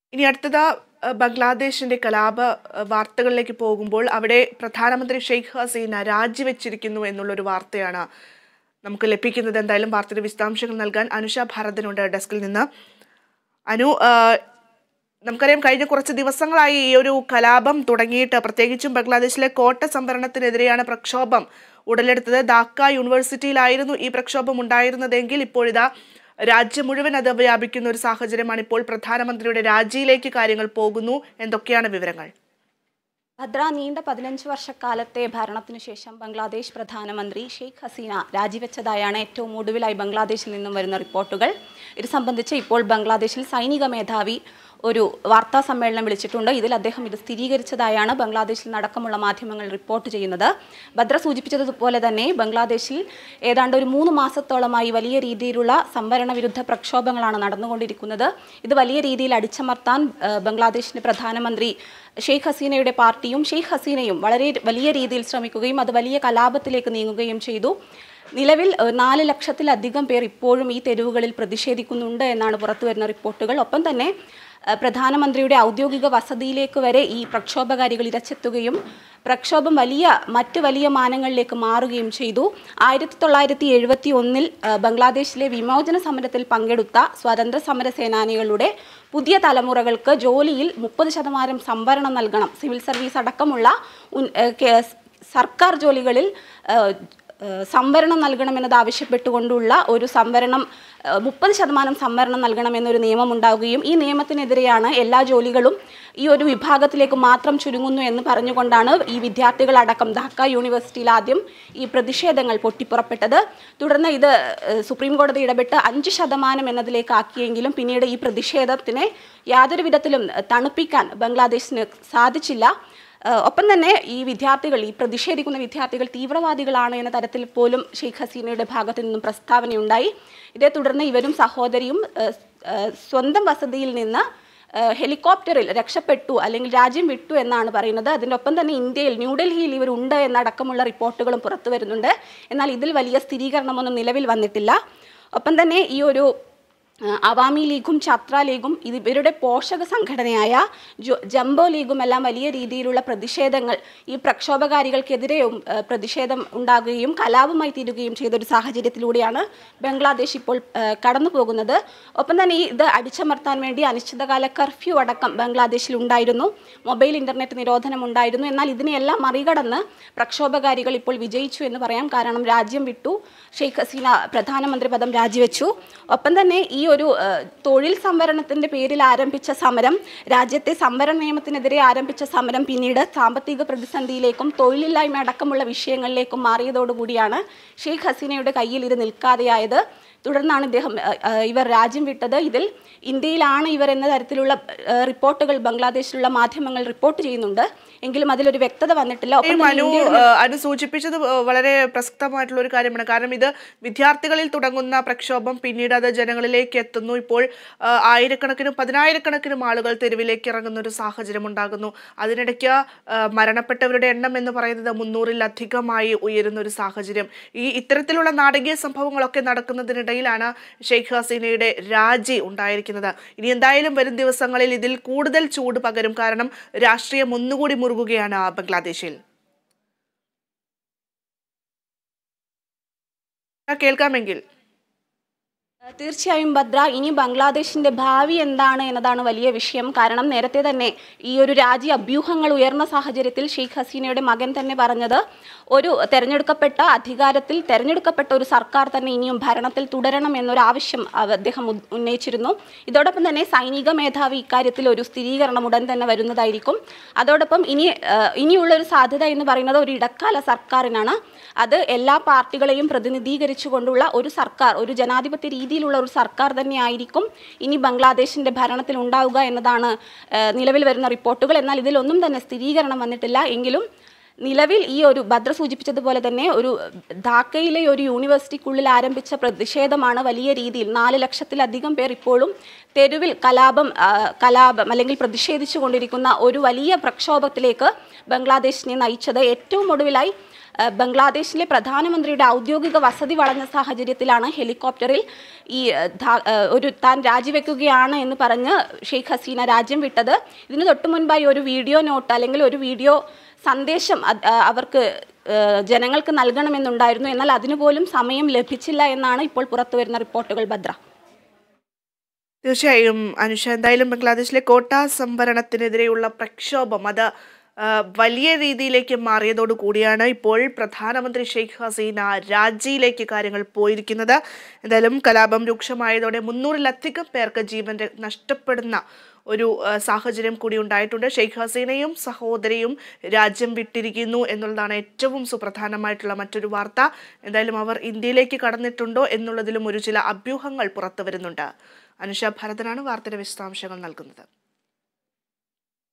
ഇനി അടുത്തത് ബംഗ്ലാദേശിന്റെ കലാപ വാർത്തകളിലേക്ക് പോകുമ്പോൾ അവിടെ പ്രധാനമന്ത്രി ഷെയ്ഖ് ഹസീന രാജിവെച്ചിരിക്കുന്നു എന്നുള്ളൊരു വാർത്തയാണ് നമുക്ക് ലഭിക്കുന്നത്. എന്തായാലും വാർത്തയുടെ വിശദാംശങ്ങൾ നൽകാൻ അനുഷ ഭാരതനുണ്ട് ഡെസ്കിൽ നിന്ന്. അനു, നമുക്കറിയാം കഴിഞ്ഞ കുറച്ച് ദിവസങ്ങളായി ഈ ഒരു കലാപം തുടങ്ങിയിട്ട്, പ്രത്യേകിച്ചും ബംഗ്ലാദേശിലെ കോട്ട സംവരണത്തിനെതിരെയാണ് പ്രക്ഷോഭം ഉടലെടുത്തത്. ധാക്ക യൂണിവേഴ്സിറ്റിയിലായിരുന്നു ഈ പ്രക്ഷോഭം ഉണ്ടായിരുന്നതെങ്കിൽ ഇപ്പോഴിതാ രാജ്യം മുഴുവൻ അത് വ്യാപിക്കുന്ന ഒരു സാഹചര്യമാണ്. ഇപ്പോൾ പ്രധാനമന്ത്രിയുടെ രാജിയിലേക്ക് കാര്യങ്ങൾ പോകുന്നു. എന്തൊക്കെയാണ് വിവരങ്ങൾ? ഭദ്ര, നീണ്ട 15 വർഷക്കാലത്തെ ഭരണത്തിനു ശേഷം ബംഗ്ലാദേശ് പ്രധാനമന്ത്രി ഷെയ്ഖ് ഹസീന രാജിവെച്ചതായാണ് ഏറ്റവും ഒടുവിലായി ബംഗ്ലാദേശിൽ നിന്നും വരുന്ന റിപ്പോർട്ടുകൾ. ഇത് സംബന്ധിച്ച് ഇപ്പോൾ ബംഗ്ലാദേശിൽ സൈനിക മേധാവി ഒരു വാർത്താ സമ്മേളനം വിളിച്ചിട്ടുണ്ട്. ഇതിൽ അദ്ദേഹം ഇത് സ്ഥിരീകരിച്ചതായാണ് ബംഗ്ലാദേശിൽ നടക്കമുള്ള മാധ്യമങ്ങൾ റിപ്പോർട്ട് ചെയ്യുന്നത്. ഭദ്ര സൂചിപ്പിച്ചതുപോലെ തന്നെ ബംഗ്ലാദേശിൽ ഏതാണ്ട് ഒരു 3 മാസത്തോളമായി വലിയ രീതിയിലുള്ള സംവരണ വിരുദ്ധ പ്രക്ഷോഭങ്ങളാണ് നടന്നുകൊണ്ടിരിക്കുന്നത്. ഇത് വലിയ രീതിയിൽ അടിച്ചമർത്താൻ ബംഗ്ലാദേശിന്റെ പ്രധാനമന്ത്രി ഷെയ്ഖ് ഹസീനയുടെ പാർട്ടിയും ഷെയ്ഖ് ഹസീനയും വളരെ വലിയ രീതിയിൽ ശ്രമിക്കുകയും അത് വലിയ കലാപത്തിലേക്ക് നീങ്ങുകയും ചെയ്തു. നിലവിൽ 4 ലക്ഷത്തിലധികം പേർ ഇപ്പോഴും ഈ തെരുവുകളിൽ പ്രതിഷേധിക്കുന്നുണ്ട് എന്നാണ് പുറത്തുവരുന്ന റിപ്പോർട്ടുകൾ. ഒപ്പം തന്നെ പ്രധാനമന്ത്രിയുടെ ഔദ്യോഗിക വസതിയിലേക്ക് വരെ ഈ പ്രക്ഷോഭകാരികൾ ഇരച്ചെത്തുകയും പ്രക്ഷോഭം മറ്റ് വലിയ മാനങ്ങളിലേക്ക് മാറുകയും ചെയ്തു. 1971 ബംഗ്ലാദേശിലെ വിമോചന സമരത്തിൽ പങ്കെടുത്ത സ്വാതന്ത്ര്യ സമര സേനാനികളുടെ പുതിയ തലമുറകൾക്ക് ജോലിയിൽ 30% സംവരണം നൽകണം, സിവിൽ സർവീസ് അടക്കമുള്ള സർക്കാർ ജോലികളിൽ സംവരണം നൽകണമെന്നത് ആവശ്യപ്പെട്ടുകൊണ്ടുള്ള ഒരു 30% സംവരണം നൽകണമെന്നൊരു നിയമം ഉണ്ടാവുകയും ഈ നിയമത്തിനെതിരെയാണ് എല്ലാ ജോലികളും ഈ ഒരു വിഭാഗത്തിലേക്ക് മാത്രം ചുരുങ്ങുന്നു എന്ന് പറഞ്ഞുകൊണ്ടാണ് ഈ വിദ്യാർത്ഥികളടക്കം ധാക്ക യൂണിവേഴ്സിറ്റിയിൽ ആദ്യം ഈ പ്രതിഷേധങ്ങൾ പൊട്ടിപ്പുറപ്പെട്ടത്. തുടർന്ന് ഇത് സുപ്രീം കോടതി ഇടപെട്ട് 5% എന്നതിലേക്ക് ആക്കിയെങ്കിലും പിന്നീട് ഈ പ്രതിഷേധത്തിനെ യാതൊരു വിധത്തിലും തണുപ്പിക്കാൻ ബംഗ്ലാദേശിന് സാധിച്ചില്ല. ഒപ്പം തന്നെ ഈ പ്രതിഷേധിക്കുന്ന വിദ്യാർത്ഥികൾ തീവ്രവാദികളാണ് എന്ന തരത്തിൽ പോലും ഷെയ്ഖ് ഹസീനയുടെ ഭാഗത്തു നിന്നും പ്രസ്താവനയുണ്ടായി. ഇതേ തുടർന്ന് ഇവരും സഹോദരിയും സ്വന്തം വസതിയിൽ നിന്ന് ഹെലികോപ്റ്ററിൽ രക്ഷപ്പെട്ടു അല്ലെങ്കിൽ രാജ്യം വിട്ടു എന്നാണ് പറയുന്നത്. അതിനൊപ്പം തന്നെ ന്യൂഡൽഹിയിൽ ഇവരുണ്ട് എന്നടക്കമുള്ള റിപ്പോർട്ടുകളും പുറത്തു വരുന്നുണ്ട്. എന്നാൽ ഇതിൽ വലിയ സ്ഥിരീകരണമൊന്നും നിലവിൽ വന്നിട്ടില്ല. ഒപ്പം തന്നെ ഈ ഒരു അവാമി ലീഗും ഛാത്ര ലീഗും ഇവരുടെ പോഷക സംഘടനയായ ജംബോ ലീഗും എല്ലാം വലിയ രീതിയിലുള്ള പ്രതിഷേധങ്ങൾ ഈ പ്രക്ഷോഭകാരികൾക്കെതിരെയും പ്രതിഷേധം ഉണ്ടാകുകയും കലാപമായി തീരുകയും ചെയ്തൊരു സാഹചര്യത്തിലൂടെയാണ് ബംഗ്ലാദേശ് ഇപ്പോൾ കടന്നു പോകുന്നത്. ഒപ്പം തന്നെ ഇത് അടിച്ചമർത്താൻ വേണ്ടി അനിശ്ചിതകാല കർഫ്യൂ അടക്കം ബംഗ്ലാദേശിൽ ഉണ്ടായിരുന്നു, മൊബൈൽ ഇന്റർനെറ്റ് നിരോധനം ഉണ്ടായിരുന്നു. എന്നാൽ ഇതിനെയെല്ലാം മറികടന്ന് പ്രക്ഷോഭകാരികൾ ഇപ്പോൾ വിജയിച്ചു എന്ന് പറയാം. കാരണം രാജ്യം വിട്ടു, ഷെയ്ഖ് ഹസീന പ്രധാനമന്ത്രി പദം രാജിവെച്ചു. ഒപ്പം തന്നെ ഈ ഒരു തൊഴിൽ സംവരണത്തിൻ്റെ പേരിൽ ആരംഭിച്ച സമരം, രാജ്യത്തെ സംവരണ നിയമത്തിനെതിരെ ആരംഭിച്ച സമരം പിന്നീട് സാമ്പത്തിക പ്രതിസന്ധിയിലേക്കും തൊഴിലില്ലായ്മ അടക്കമുള്ള വിഷയങ്ങളിലേക്കും മാറിയതോടുകൂടിയാണ് ഷെയ്ഖ് ഹസീനയുടെ കയ്യിൽ ഇത് നിൽക്കാതെയായത്. തുടർന്നാണ് ഇവർ രാജ്യം വിട്ടത്. ഇതിൽ ഇന്ത്യയിലാണ് ഇവർ എന്ന തരത്തിലുള്ള റിപ്പോർട്ടുകൾ ബംഗ്ലാദേശിലുള്ള മാധ്യമങ്ങൾ റിപ്പോർട്ട് ചെയ്യുന്നുണ്ട്. എങ്കിലും അതിലൊരു വ്യക്തത വന്നിട്ടില്ല. അത് സൂചിപ്പിച്ചത് വളരെ പ്രസക്തമായിട്ടുള്ള ഒരു കാര്യമാണ്. കാരണം ഇത് വിദ്യാർത്ഥികളിൽ തുടങ്ങുന്ന പ്രക്ഷോഭം പിന്നീട് അത് ജനങ്ങളിലേക്ക് എത്തുന്നു. ഇപ്പോൾ ആയിരക്കണക്കിനും 10,000-കണക്കിനും ആളുകൾ തെരുവിലേക്ക് ഇറങ്ങുന്ന ഒരു സാഹചര്യം ഉണ്ടാകുന്നു. അതിനിടയ്ക്ക് മരണപ്പെട്ടവരുടെ എണ്ണം എന്ന് പറയുന്നത് 300-ലധികമായി ഉയരുന്ന ഒരു സാഹചര്യം. ഇത്തരത്തിലുള്ള നാടകീയ സംഭവങ്ങളൊക്കെ നടക്കുന്നതിനിടയിലാണ് ഷെയ്ഖ് ഹസീനയുടെ രാജി ഉണ്ടായിരിക്കുന്നത്. ഇനി എന്തായാലും വരും ദിവസങ്ങളിൽ ഇതിൽ കൂടുതൽ ചൂട് പകരും. കാരണം രാഷ്ട്രീയം ഒന്നുകൂടി മുറുകുകയാണ് ബംഗ്ലാദേശിൽ. കേൾക്കാമെങ്കിൽ തീർച്ചയായും ഭദ്ര, ഇനി ബംഗ്ലാദേശിന്റെ ഭാവി എന്താണ് എന്നതാണ് വലിയ വിഷയം. കാരണം നേരത്തെ തന്നെ ഈ ഒരു രാജ്യ അഭ്യൂഹങ്ങൾ ഉയർന്ന സാഹചര്യത്തിൽ ഷെയ്ഖ് ഹസീനയുടെ മകൻ തന്നെ പറഞ്ഞത് ഒരു തെരഞ്ഞെടുക്കപ്പെട്ട ഒരു സർക്കാർ തന്നെ ഇനിയും ഭരണത്തിൽ തുടരണം എന്നൊരു ആവശ്യം അദ്ദേഹം ഉന്നയിച്ചിരുന്നു. ഇതോടൊപ്പം തന്നെ സൈനിക മേധാവി ഇക്കാര്യത്തിൽ ഒരു സ്ഥിരീകരണം ഉടൻ തന്നെ വരുന്നതായിരിക്കും. അതോടൊപ്പം ഇനിയുള്ളൊരു സാധ്യത എന്ന് പറയുന്നത് ഒരു ഇടക്കാല സർക്കാരിനാണ്. അത് എല്ലാ പാർട്ടികളെയും പ്രതിനിധീകരിച്ചുകൊണ്ടുള്ള ഒരു സർക്കാർ, ഒരു ജനാധിപത്യ രീതിയിലുള്ള ഒരു സർക്കാർ തന്നെയായിരിക്കും ഇനി ബംഗ്ലാദേശിന്റെ ഭരണത്തിൽ ഉണ്ടാവുക എന്നതാണ് നിലവിൽ വരുന്ന റിപ്പോർട്ടുകൾ. എന്നാൽ ഇതിലൊന്നും തന്നെ സ്ഥിരീകരണം വന്നിട്ടില്ല. എങ്കിലും നിലവിൽ ഈ ഒരു ഭദ്ര സൂചിപ്പിച്ചതുപോലെ തന്നെ ഒരു ധാക്കയിലെ ഒരു യൂണിവേഴ്സിറ്റിക്കുള്ളിൽ ആരംഭിച്ച പ്രതിഷേധമാണ് വലിയ രീതിയിൽ 4 ലക്ഷത്തിലധികം പേർ ഇപ്പോഴും തെരുവിൽ കലാപം അല്ലെങ്കിൽ പ്രതിഷേധിച്ചു കൊണ്ടിരിക്കുന്ന ഒരു വലിയ പ്രക്ഷോഭത്തിലേക്ക് ബംഗ്ലാദേശിനെ നയിച്ചത്. ഏറ്റവും ഒടുവിലായി ബംഗ്ലാദേശിലെ പ്രധാനമന്ത്രിയുടെ ഔദ്യോഗിക വസതി വളഞ്ഞ സാഹചര്യത്തിലാണ് ഹെലികോപ്റ്ററിൽ താൻ രാജിവെക്കുകയാണ് എന്ന് പറഞ്ഞ് ഷെയ്ഖ് ഹസീന രാജ്യം വിട്ടത്. ഇതിന് തൊട്ടു മുൻപായി ഒരു വീഡിയോ നോട്ട് അല്ലെങ്കിൽ ഒരു വീഡിയോ സന്ദേശം അവർക്ക് ജനങ്ങൾക്ക് നൽകണമെന്നുണ്ടായിരുന്നു. എന്നാൽ അതിനുപോലും സമയം ലഭിച്ചില്ല എന്നാണ് ഇപ്പോൾ പുറത്തുവരുന്ന റിപ്പോർട്ടുകൾ. ഭദ്ര. തീർച്ചയായും അനുഷ, എന്തായാലും ബംഗ്ലാദേശിലെ കോട്ട സംഭരണത്തിനെതിരെയുള്ള പ്രക്ഷോഭം അത് വലിയ രീതിയിലേക്ക് മാറിയതോടുകൂടിയാണ് ഇപ്പോൾ പ്രധാനമന്ത്രി ഷെയ്ഖ് ഹസീന രാജിയിലേക്ക് കാര്യങ്ങൾ പോയിരിക്കുന്നത്. എന്തായാലും കലാപം രൂക്ഷമായതോടെ 300-ലധികം പേർക്ക് ജീവൻ നഷ്ടപ്പെടുന്ന ഒരു സാഹചര്യം കൂടി ഉണ്ടായിട്ടുണ്ട്. ഷെയ്ഖ് ഹസീനയും സഹോദരിയും രാജ്യം വിട്ടിരിക്കുന്നു എന്നുള്ളതാണ് ഏറ്റവും സുപ്രധാനമായിട്ടുള്ള മറ്റൊരു വാർത്ത. എന്തായാലും അവർ ഇന്ത്യയിലേക്ക് കടന്നിട്ടുണ്ടോ എന്നുള്ളതിലും ചില അഭ്യൂഹങ്ങൾ പുറത്തു വരുന്നുണ്ട്. അനുഷ ഭരതനാണ് വാർത്തയുടെ വിശദാംശങ്ങൾ നൽകുന്നത്.